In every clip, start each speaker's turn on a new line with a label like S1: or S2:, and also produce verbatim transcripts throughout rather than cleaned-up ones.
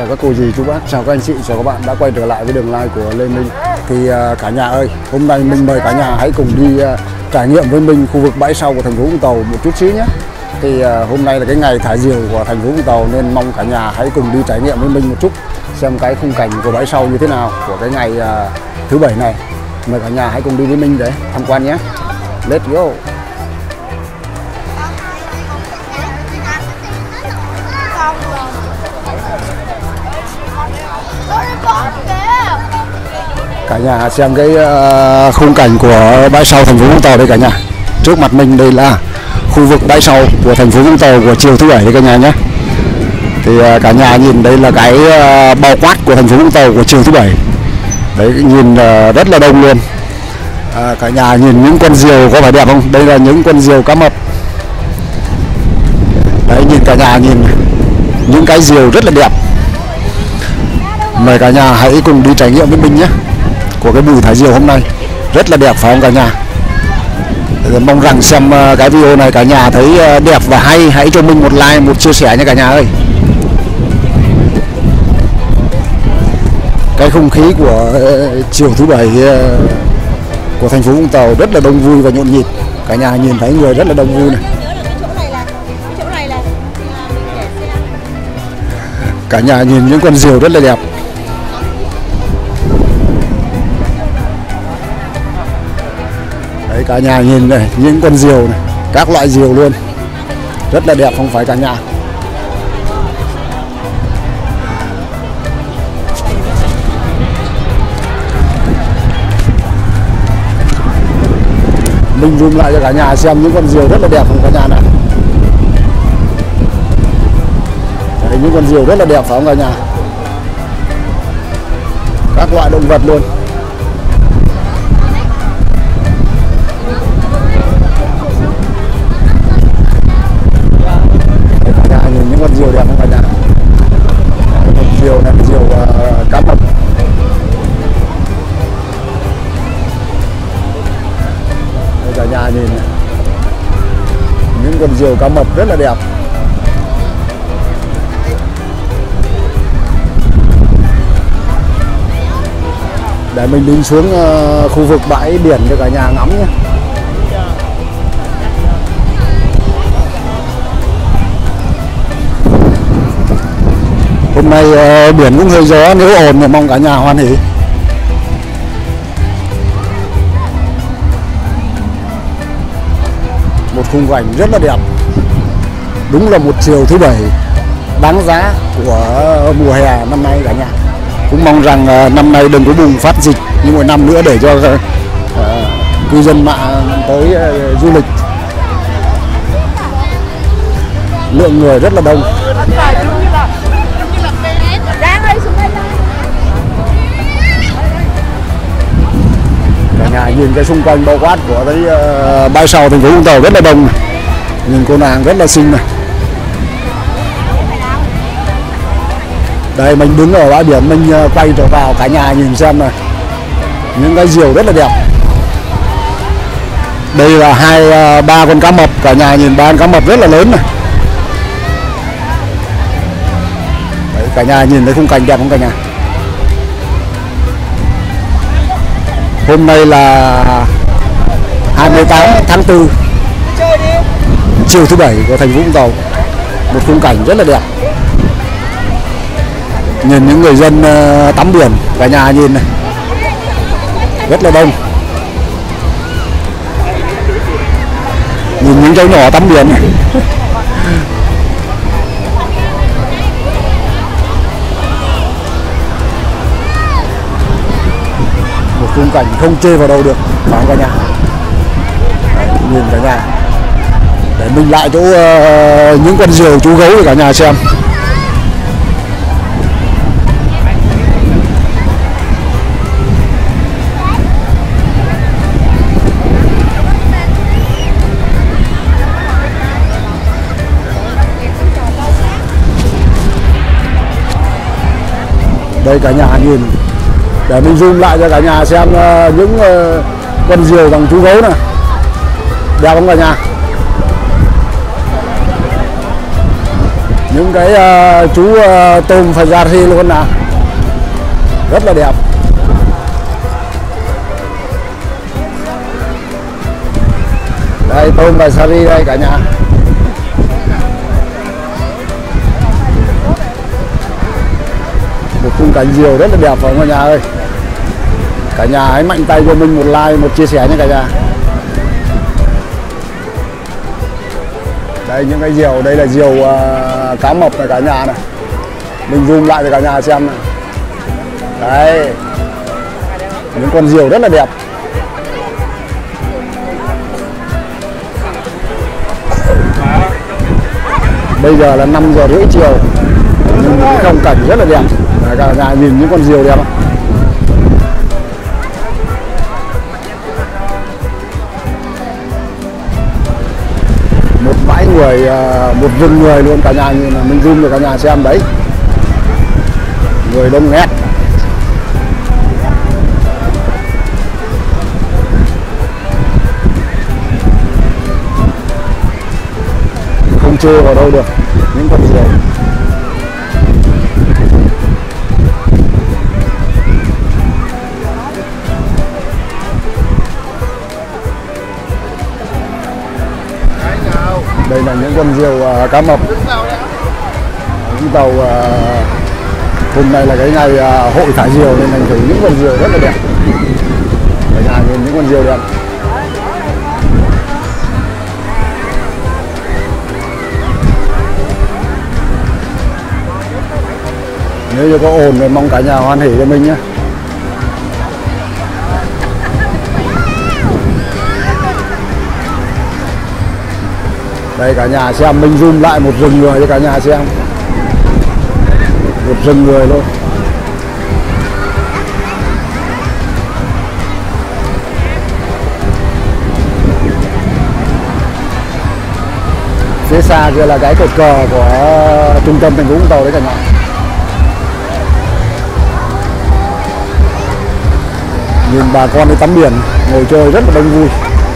S1: chào các cô dì chú bác, chào các anh chị, chào các bạn đã quay trở lại với đường live của Lê Minh. Thì uh, cả nhà ơi, hôm nay mình mời cả nhà hãy cùng đi uh, trải nghiệm với mình khu vực bãi sau của thành phố Vũng Tàu một chút xíu nhé. Thì uh, hôm nay là cái ngày thả diều của thành phố Vũng Tàu nên mong cả nhà hãy cùng đi trải nghiệm với mình một chút, xem cái khung cảnh của bãi sau như thế nào của cái ngày uh, thứ bảy này. Mời cả nhà hãy cùng đi với mình để tham quan nhé. Let's go. Cả nhà xem cái uh, khung cảnh của bãi sau thành phố Vũng Tàu đây cả nhà. Trước mặt mình đây là khu vực bãi sau của thành phố Vũng Tàu của chiều thứ bảy đây cả nhà nhé. Thì uh, cả nhà nhìn đây là cái uh, bao quát của thành phố Vũng Tàu của chiều thứ bảy. Đấy, nhìn uh, rất là đông luôn. À, cả nhà nhìn những con diều có phải đẹp không? Đây là những con diều cá mập. Đấy, nhìn cả nhà nhìn những cái diều rất là đẹp. Mời cả nhà hãy cùng đi trải nghiệm với mình nhé, của cái buổi thả diều hôm nay rất là đẹp phải không cả nhà? Mong rằng xem cái video này cả nhà thấy đẹp và hay, hãy cho mình một like, một chia sẻ nha cả nhà ơi. Cái không khí của chiều thứ bảy của thành phố Vũng Tàu rất là đông vui và nhộn nhịp. Cả nhà nhìn thấy người rất là đông vui này. Cả nhà nhìn những con diều rất là đẹp. Đấy, cả nhà nhìn này, những con diều này, các loại diều luôn, rất là đẹp không phải cả nhà? Mình zoom lại cho cả nhà xem những con diều rất là đẹp không cả nhà này. Đấy, những con diều rất là đẹp phải không cả nhà? Các loại động vật luôn. Những con diều đẹp không cả nhà? Con diều này là diều uh, cá mập. Đây cả nhà nhìn này. Những con diều cá mập rất là đẹp. Để mình đi xuống uh, khu vực bãi biển cho cả nhà ngắm nhé. Hôm nay uh, biển cũng hơi gió, nếu ồn thì mong cả nhà hoan hỉ. Một khung cảnh rất là đẹp. Đúng là một chiều thứ bảy đáng giá của mùa hè năm nay cả nhà. Cũng mong rằng uh, năm nay đừng có bùng phát dịch như mỗi năm nữa để cho uh, cư dân mạng tới uh, du lịch. Lượng người rất là đông. Cả nhà nhìn cái xung quanh bao quát của cái uh, bãi sau thành phố Vũng Tàu rất là đông này. Nhìn cô nàng rất là xinh này. Đây mình đứng ở bãi biển, mình uh, quay trở vào cả nhà nhìn xem này, những cái diều rất là đẹp. Đây là hai uh, ba con cá mập, cả nhà nhìn ba con cá mập rất là lớn này. Đấy, cả nhà nhìn thấy khung cảnh đẹp không cả nhà? Hôm nay là hai mươi tám tháng tư, chiều thứ bảy của thành phố Vũng Tàu. Một khung cảnh rất là đẹp. Nhìn những người dân uh, tắm biển, cả nhà nhìn này, rất là đông. Nhìn những cháu nhỏ tắm biển này. Một khung cảnh không chê vào đâu được, phải không cả nhà? Đấy, nhìn cả nhà. Để mình lại chỗ uh, những con diều chú gấu để cả nhà xem. Đây cả nhà nhìn, để mình zoom lại cho cả nhà xem uh, những uh, con diều bằng chú gấu này, đẹp không cả nhà? những cái uh, chú uh, tôm phải ra thi luôn nè, rất là đẹp. Đây tôm và sari đây cả nhà. Một khung cảnh diều rất là đẹp phải không cả nhà ơi. Cả nhà hãy mạnh tay cho mình một like, một chia sẻ nha cả nhà. Đây những cái diều, đây là diều uh, cá mập này cả nhà này. Mình zoom lại cho cả nhà xem này. Đấy, những con diều rất là đẹp. Bây giờ là năm giờ rưỡi chiều, nhưng cái phong cảnh rất là đẹp. Đấy, cả nhà nhìn những con diều đẹp không? Một bãi người, một rừng người luôn cả nhà, nhìn là mình zoom cho cả nhà xem đấy, người đông nghét. Không chê vào đâu được những con diều. Đây là những con diều uh, cá mập. Vũng Tàu uh, hôm nay là cái ngày uh, hội thả diều nên thành thử những con diều rất là đẹp. Cả nhà nhìn những con diều đẹp. Nếu như có ồn thì mong cả nhà hoan hỉ cho mình nhé. Đây cả nhà xem, mình zoom lại một rừng người cho cả nhà xem. Một rừng người luôn. Phía xa kia là cái cột cờ của trung tâm thành phố Vũng Tàu đấy cả nhà. Nhìn bà con đi tắm biển, ngồi chơi rất là đông vui.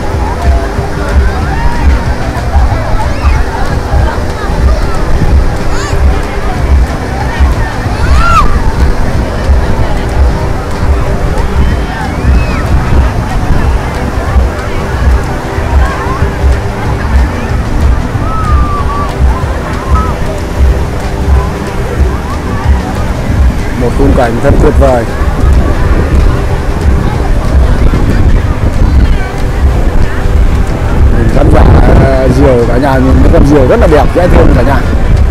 S1: Một khung cảnh thật tuyệt vời. Mình khán giả uh, diều cả nhà nhìn những con diều rất là đẹp, dễ thương cả nhà.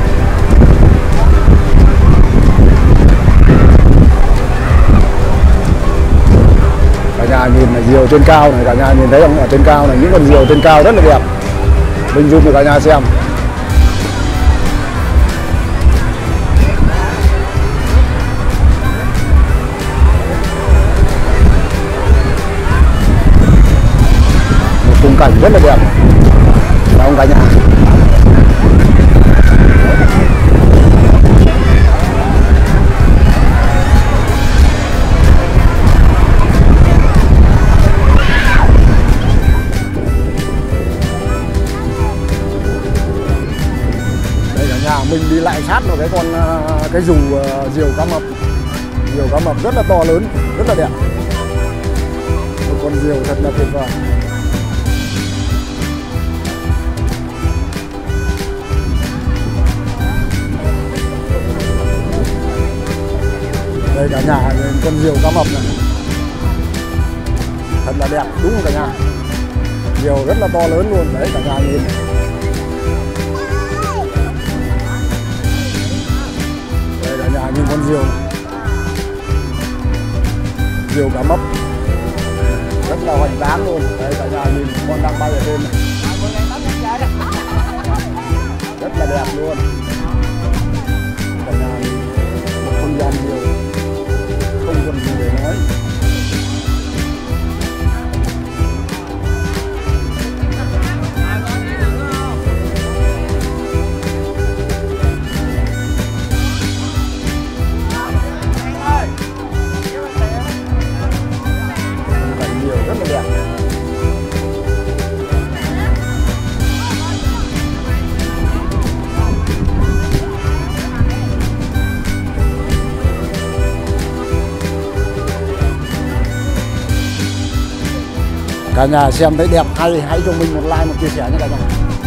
S1: Cả nhà nhìn là diều trên cao này, cả nhà nhìn thấy không? Ở trên cao này những con diều trên cao rất là đẹp. Mình zoom cho cả nhà xem. Khung cảnh rất là đẹp, phải không cả nhà? Đây cả nhà, mình đi lại sát vào cái con cái dù diều cá mập, diều cá mập rất là to lớn, rất là đẹp. Một con diều thật là tuyệt vời. Đây cả nhà, con diều cá mập này thật là đẹp, đúng không cả nhà? Diều rất là to lớn luôn đấy, cả nhà nhìn. Đây cả nhà nhìn con diều này. Diều cá mập rất là hoành tráng luôn. Đây cả nhà nhìn, con đang bay ở trên này, rất là đẹp luôn. Cả nhà nhìn một không gian diều không còn gì để nói. Cảnh diều rất là đẹp. Cả nhà xem thấy đẹp hay hãy cho mình một like, một chia sẻ nhé cả nhà.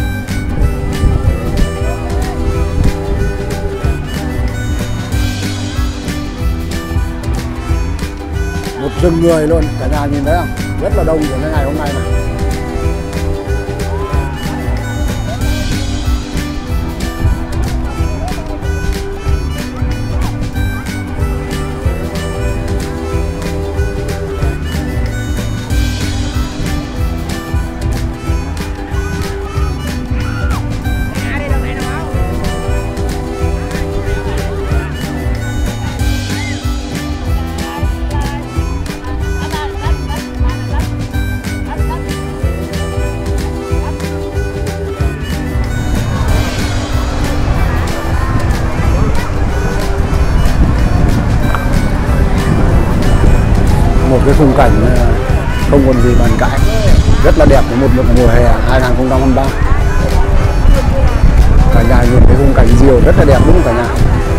S1: Một rừng người luôn, cả nhà nhìn thấy không? Rất là đông của cái ngày hôm nay này. Một cái khung cảnh không còn gì bàn cãi, rất là đẹp của một mùa hè hai nghìn không trăm hai mươi ba. Cả nhà nhìn cái khung cảnh diều rất là đẹp đúng không cả nhà?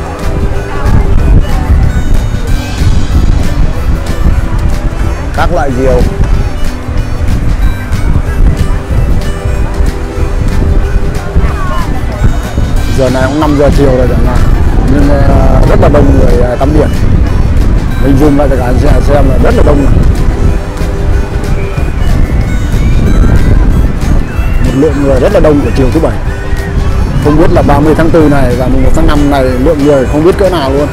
S1: Các loại diều. Giờ này cũng năm giờ chiều rồi cả nhà, nhưng rất là đông người tắm biển. Mình zoom lại cho cả anh xem là rất là đông này. Một lượng người rất là đông của chiều thứ bảy. Không biết là ba mươi tháng tư này và mùng một tháng năm này lượng người không biết cỡ nào luôn.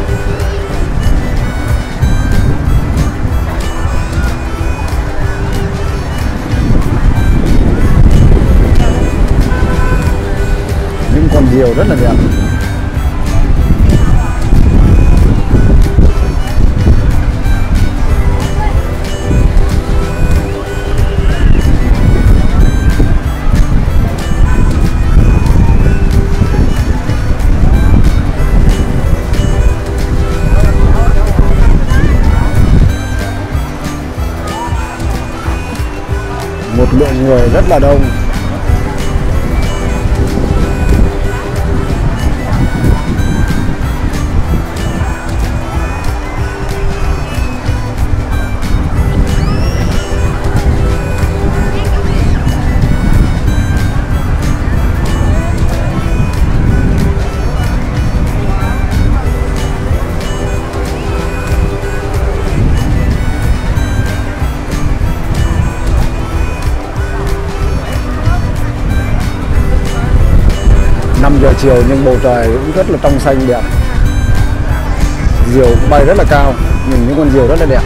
S1: Những con diều rất là đẹp. Một lượng người rất là đông. năm giờ chiều nhưng bầu trời cũng rất là trong xanh đẹp. Diều bay rất là cao, nhìn những con diều rất là đẹp.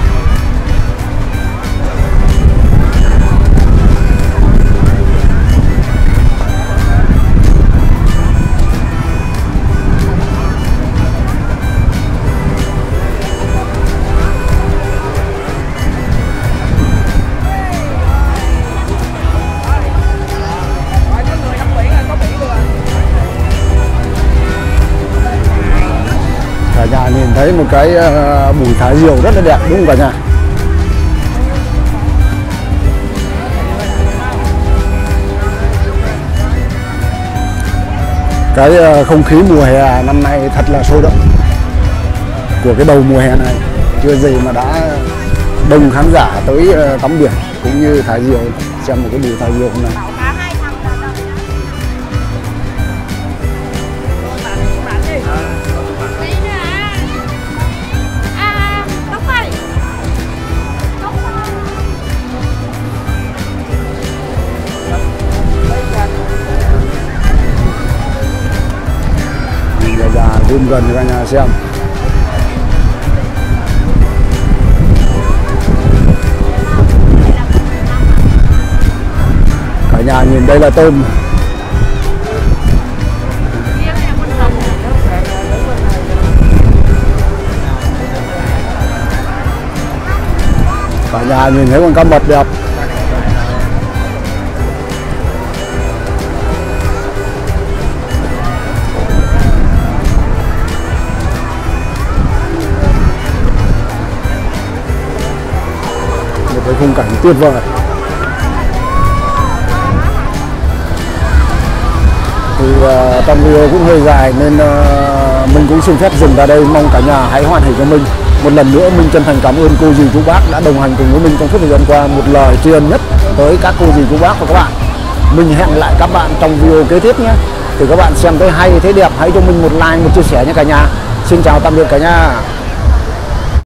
S1: Cả nhà nhìn thấy một cái uh, bụi thả diều rất là đẹp đúng không cả nhà? Cái uh, không khí mùa hè năm nay thật là sôi động của cái đầu mùa hè này. Chưa gì mà đã đông khán giả tới uh, tắm biển cũng như thả diều, xem một cái bụi thả diều hôm nay. Zoom gần cho cả nhà xem. Cả nhà nhìn đây là tôm. Cả nhà nhìn thấy con cá mập đẹp. Cái khung cảnh tuyệt vời. Thì uh, trong video cũng hơi dài nên uh, mình cũng xin phép dừng tại đây. Mong cả nhà hãy hoan hỉ cho mình Một lần nữa mình chân thành cảm ơn cô dì chú bác đã đồng hành cùng với mình trong suốt thời gian qua. Một lời tri ân nhất tới các cô dì chú bác và các bạn. Mình hẹn lại các bạn trong video kế tiếp nhé. Thì các bạn xem thấy hay thấy đẹp hãy cho mình một like, một chia sẻ nha cả nhà. Xin chào tạm biệt cả nhà.